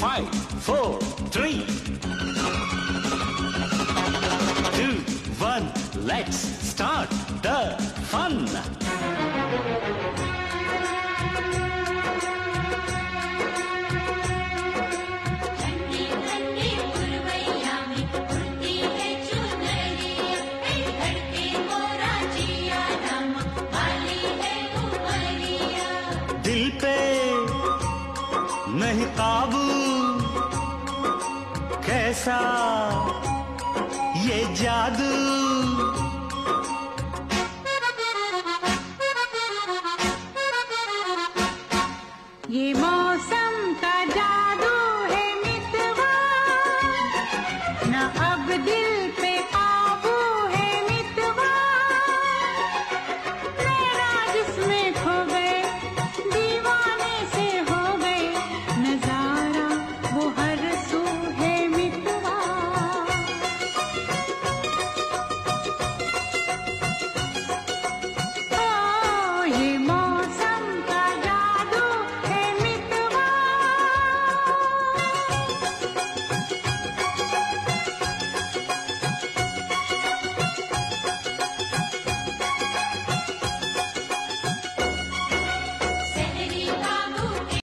5, 4, 3, 2, 1. Let's start the fun. दिल पे नहीं काबू, कैसा ये जादू। ये मौसम का जादू